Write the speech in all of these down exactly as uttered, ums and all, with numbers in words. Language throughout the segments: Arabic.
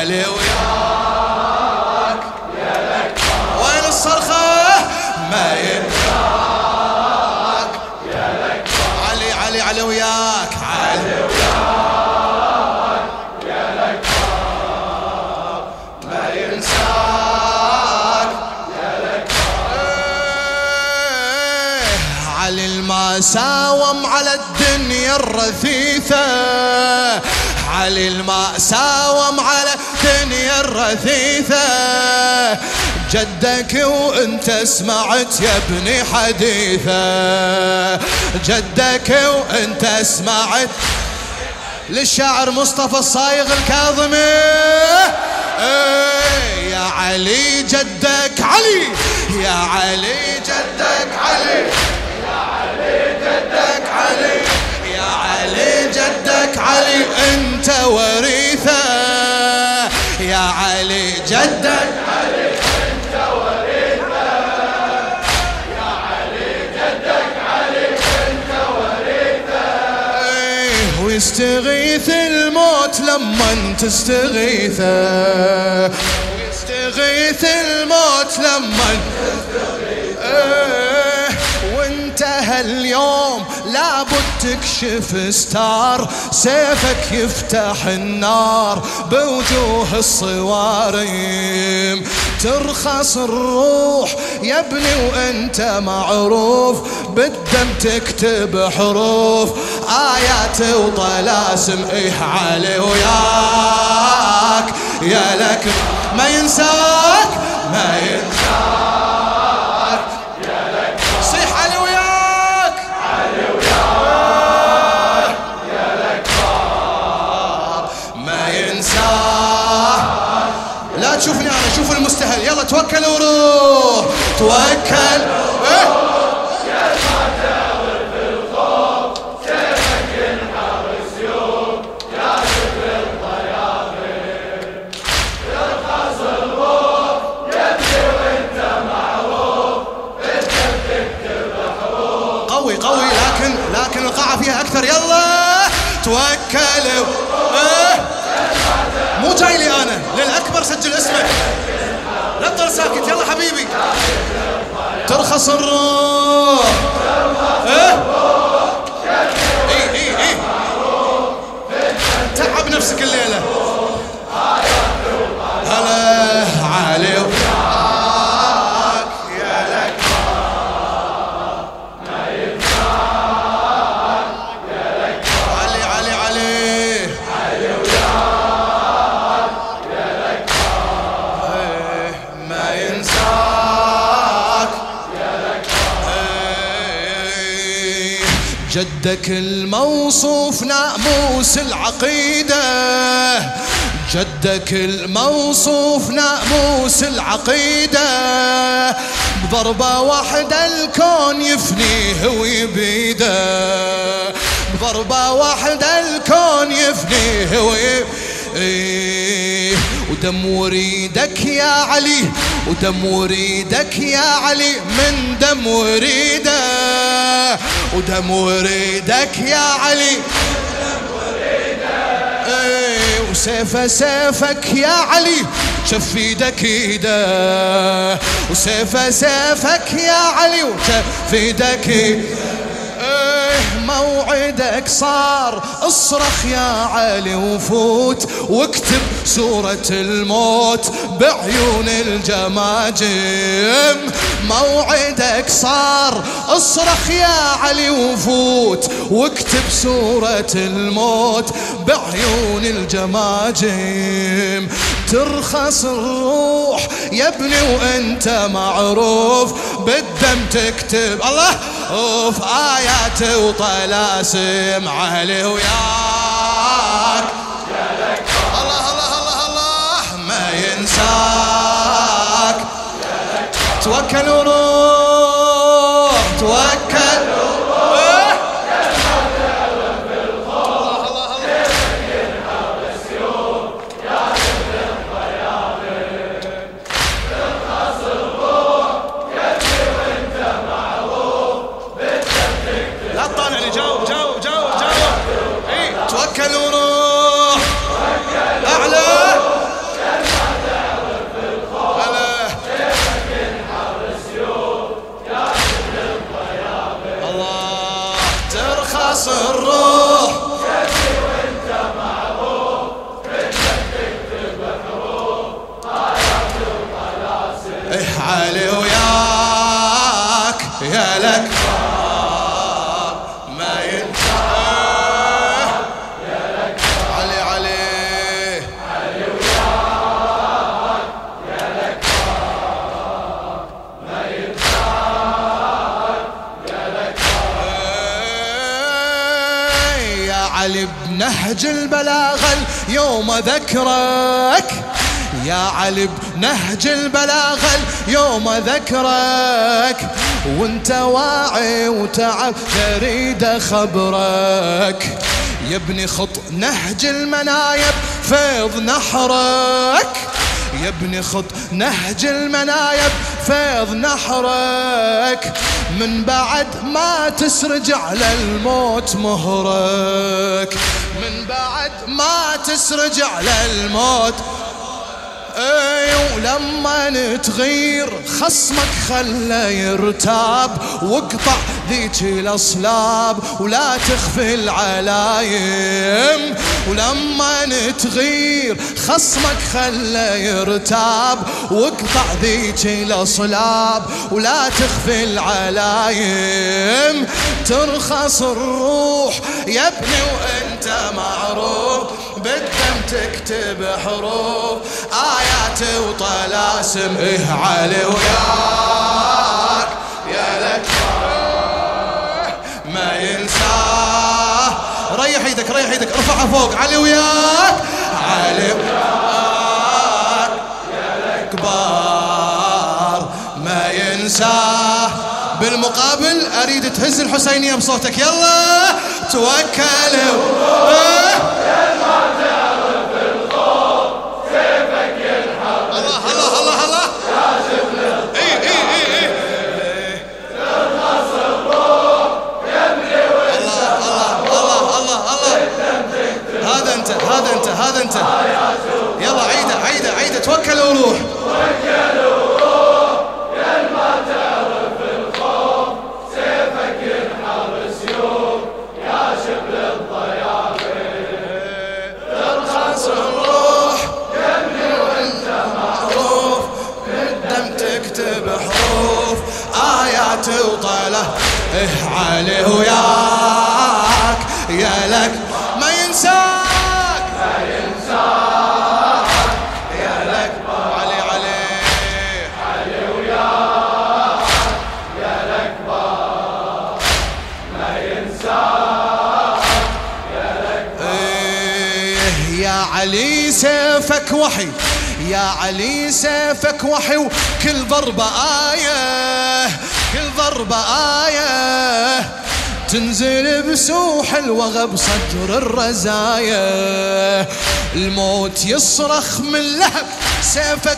علي وياك يا لك وين الصرخة ما ينساك يا لك علي علي علي وياك علي وياك يا لك ما ينساك يا لك علي الما ساوم على الدنيا الرثيثة علي الما ساوم على الدنيا الرثيثة جدك وانت سمعت يا ابني حديثه جدك وانت سمعت للشاعر مصطفى الصايغ الكاظمي ايه يا علي جدك علي يا علي جدك علي يا علي جدك علي يا علي جدك علي انت وريثه يا علي جدك علي انت وريثه يا علي جدك علي انت وريثه ايه ويستغيث الموت لما تستغيثه ويستغيث الموت لما تستغيثه ايه وانتهى اليوم لابد تكشف ستار سيفك يفتح النار بوجوه الصواريم ترخص الروح يا ابني وانت معروف بالدم تكتب حروف آيات وطلاسم ايه علي وياك يا لك ما ينساك ما ينساك لا تشوفني انا شوف المستهل يلا توكل وروح توكل إيه؟ يا المعتبر في الخوف سيفك ينحر سيوف يا شبل الضياغر ترخص الروح يا ابني وانت معروف انت بتكتب حروف قوي قوي لكن لكن القاعة فيها اكثر يلا توكل إيه؟ مو جاي لي انا للاكبر سجل اسمك لا تضل ساكت يلا حبيبي ترخص الروح ايه اي اي اي تعب نفسك الليله هلا علي وياك يا لك ما ينفعك يا لك علي علي علي علي وياك ما ينساك يا لك جدك الموصوف ناموس العقيدة جدك الموصوف ناموس العقيدة بضربة واحدة الكون يفنيه ويبيده بضربة واحدة الكون يفنيه ويبيده ودم وريدك يا علي ودم وريدك يا علي من دم وريده ودم وريدك يا علي ايه وسيفه سيفك يا علي شف ايدك ايده وسيفه سيفك يا علي وشف ايدك ايده موعدك صار اصرخ يا علي وفوت واكتب سورة الموت بعيون الجماجم موعدك صار اصرخ يا علي وفوت واكتب سورة الموت بعيون الجماجم ترخص الروح يا ابني وانت معروف بالدم تكتب الله اوف آيات وطلاسم علي وياك يا لك الله الله الله الله ما ينساك يا لك توكل وروح توكل وروح يا المعتبر في الخوف سيفك ينحر السيوف يا شبل الضياغر ترخص الروح يا ابني وانت معروف بالدم تكتب لا تطالعني جاوب جاوب جاوب جاوب اي توكل وروح اعلى ترخص الروح يا ابني وانت معروف بدك تكتب حروف آيات وطلاسم. إيه علي وياك يا لك ما ينسى يا لك علي علي علي وياك يا لك ما ينساك يا لك. يا علي بنهج البلاغة اليوم ذكرك، يا علي بنهج البلاغة اليوم ذكرك، وانت واعي وتعب تريد خبرك. يا ابني خط نهج المنايب فيض نحرك، يا ابني خط نهج المنايب فيض نحرك، من بعد ما تسرج على الموت مهرك، من بعد ما تسرج على الموت. اي ولما تغير خصمك خله يرتاب، واقطع ذيك الاصلاب ولا تخفي العلايم. ولما تغير خصمك خله يرتاب، واقطع ذيك الاصلاب ولا تخفي العلايم. ترخص الروح يا ابني وانت معروف، بالدم تكتب حروف آيات وطلاسم. إيه علي وياك يا لك ما ينساه. ريح ايدك ريح ايدك ارفعها فوق. علي وياك علي وياك يا لك كبار ما ينساه. بالمقابل اريد تهز الحسينية بصوتك. يلا توكلوا يا ما تعرف الخوف سيفك ينحر. الله الله الله الله يا شبل اي اي اي اي ترخص الروح يا ابني وانت الله الله الله الله. هذا انت هذا انت هذا انت. يلا عيده عيده عيده توكل وروح. توكل وروح يا ما تعرف الخوف سيفك ينحر سيوف يا شبل الضيافه. ترخص الروح يا ابني وانت معروف، بالدم تكتب حروف آيات وطله. إيه علي وياك يا لك ما ينساك ما ينساك يا لك. علي علي علي وياك يا الأكبر ما ينساك يا الأكبر. إيه يا علي سيفك وحي، يا علي سيفك وحي، وكل ضربة آية كل ضربة آية، تنزل بسوح الوغى بصدر الرزايا. الموت يصرخ من لهب سيفك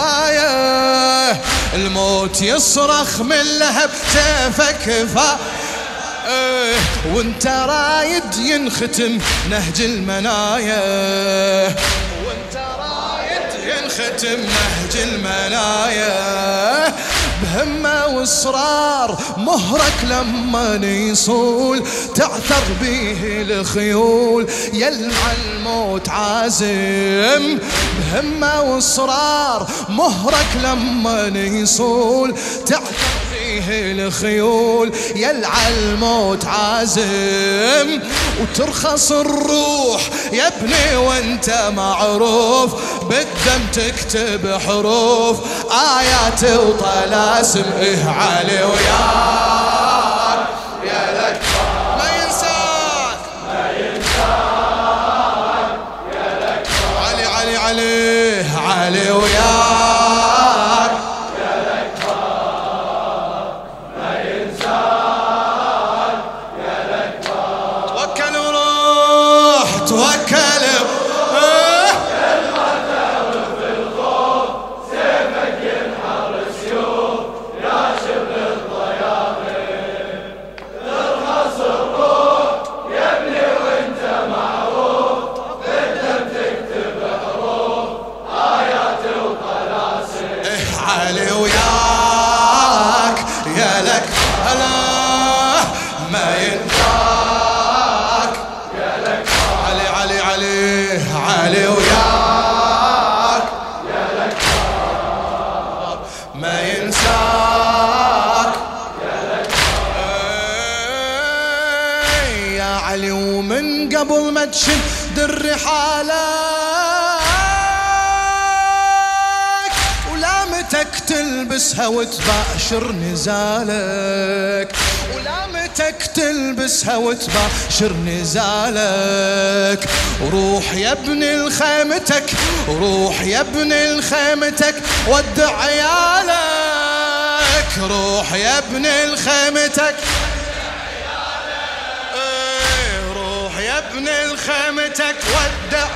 كفاية، الموت يصرخ من لهب سيفك كفاية. ايه وانت رايد ينختم نهج المنايا، وانت رايد ينختم نهج المنايا. بهمة واصرار مهرك لما يصول، تعثر به الخيول يلمع الموت عازم. بهمة واصرار مهرك لما يصول، تعثر به الخيول يلعى الموت عازم. وترخص الروح يا ابني وانت معروف، بالدم تكتب حروف آيات وطلاسم. إيه علي وياك يا لك ما ينساك ما ينساك يا لك علي علي علي علي وياك يا لك ما ينساك يا لك. توكل وروح توكل. ما تعرف الخوف سيفك ينحر سيوف يا شبل الضيافه. ترخص الروح يا ابني وانت معروف، بالدم تكتب حروف آيات من قبل ما تشد الرحالك ولامتك تلبسها وتباشر نزالك ولامتك تلبسها وتباشر نزالك وروح يا ابن لخيمتك روح يا ابن لخيمتك ودع عيالك روح يا ابن لخيمتك روح يا ابن لخيمتك ودع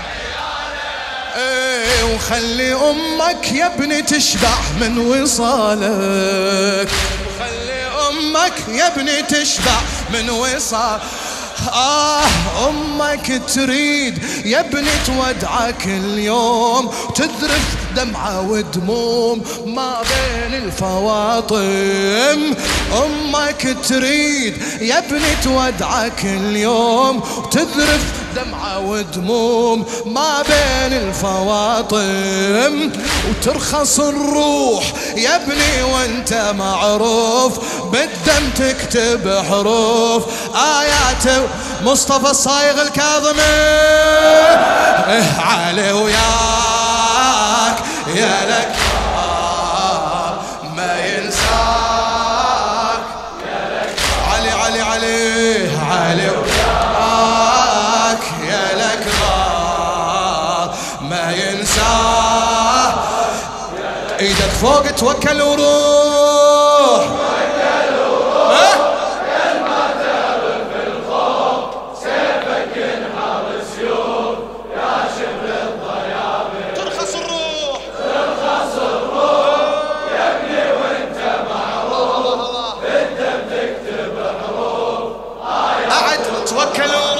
ايه وخلي امك يا ابني تشبع من وصالك وخلي امك يا ابني تشبع من وصال آه أمك تريد يا ابني تودعك اليوم تذرف دمعة ودموم ما بين الفواطم أمك تريد يا ابني تودعك اليوم تذرف دمعة ودموم ما بين الفواطم وترخص الروح يا ابني وانت معروف بالدم تكتب حروف آيات مصطفى الصايغ الكاظمي إيه علي وياك يا لك ما ينساك يا لك علي علي علي علي وياك يا لك ما ينساك ايدك فوق توكل وروح توكل وروح كل ما تغلب في الخوف سيفك ينحر سيوف يا شبل الضيابي ترخص الروح ترخص الروح يا ابني وانت معروف بالدم تكتب حروف اعد توكل وروح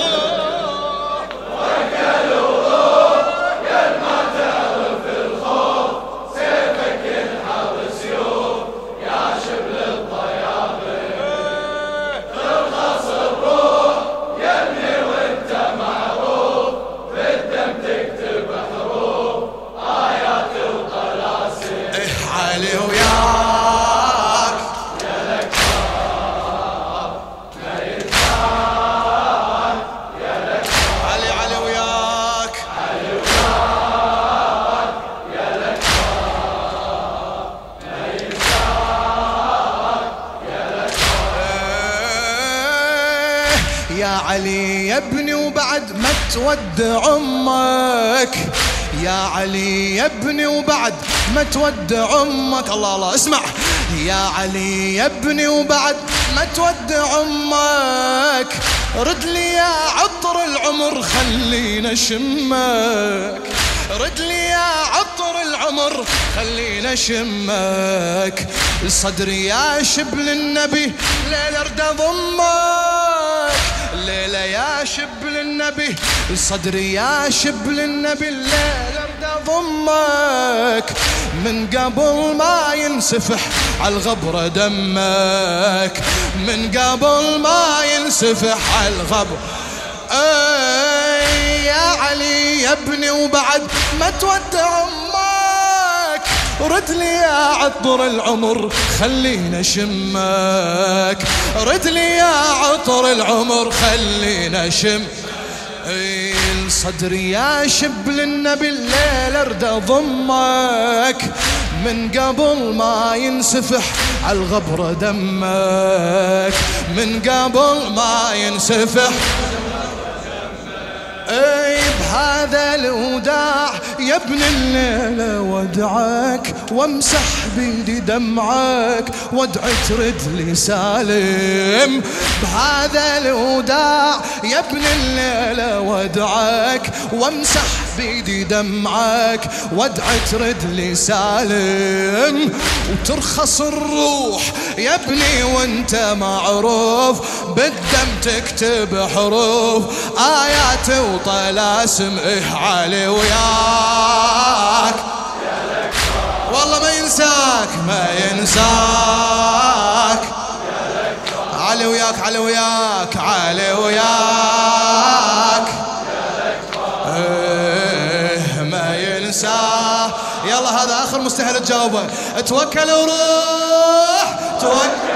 يا علي يا ابني وبعد ما تودع امك يا علي يا ابني وبعد ما تودع امك الله الله اسمع يا علي يا ابني وبعد ما تودع امك رد لي يا عطر العمر خلينا شمك رد لي يا عطر العمر خلينا شمك صدري يا شبل النبي ليلة ارد ضمك الليلة يا شبل النبي صدري يا شبل النبي الليلة ارد ضمك من قبل ما ينسفح عالغبرة دمك من قبل ما ينسفح عالغبر اي يا علي يا ابني وبعد ما تودع امك رد لي يا عطر العمر خلينا شمك رد لي يا عطر العمر خلينا شم صدري يا شبل النبي الليل ارد ضمك من قبل ما ينسفح عالغبرة دمك من قبل ما ينسفح اي بهذا الوداع يا ابن الليلة ودعك وامسح بيدي دمعك ودعي ترد لي سالم بهذا الوداع يا ابن الليلة ودعك وامسح بيدي دمعك ودعي ترد لي سالم وترخص الروح يا ابني وانت معروف بالدم تكتب حروف آيات وطلاسم إيه علي وياك والله ما ينساك ما ينساك علي وياك علي وياك علي وياك إيه ما ينساك يلا هذا آخر مستحيل تجاوبه توكل وروح توكل